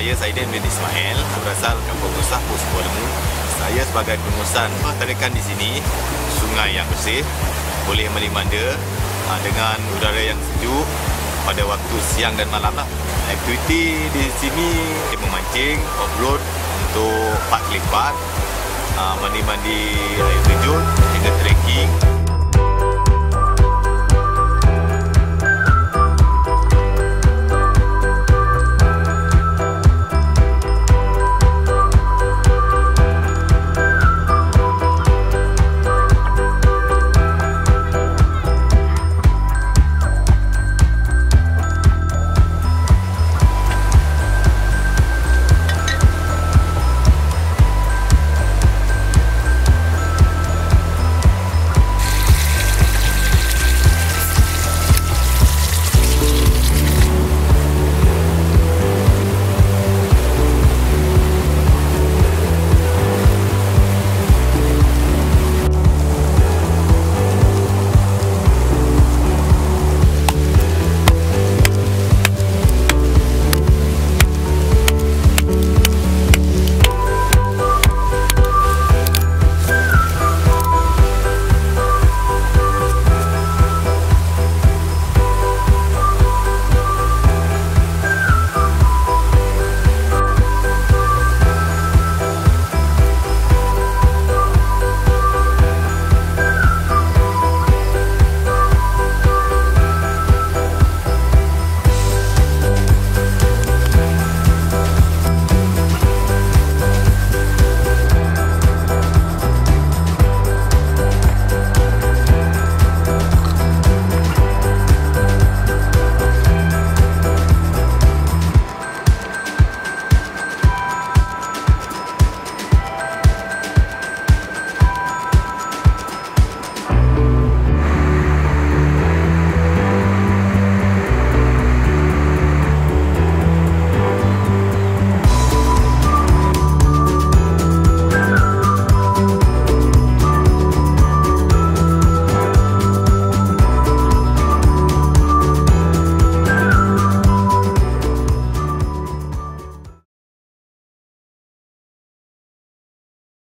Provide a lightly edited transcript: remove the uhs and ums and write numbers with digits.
Saya Saidin bin Ismail, berasal kampung besar Pos Kuala Mu. Saya sebagai pengurusan tarikan di sini, sungai yang bersih, boleh melimanda dengan udara yang sejuk pada waktu siang dan malam lah. Aktiviti di sini memancing, off-road untuk 4x4, mandi-mandi air terjun hingga trekking.